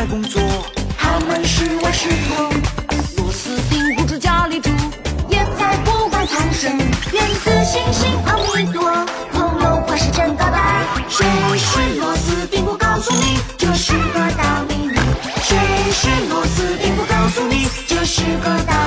在工作，他们是万事通。螺丝钉不知家里住，也在不管苍生。原子星星阿弥陀，朋友关系真高大。谁是螺丝钉？不告诉你，这是个大秘密。谁是螺丝钉？不告诉你，这是个大秘密。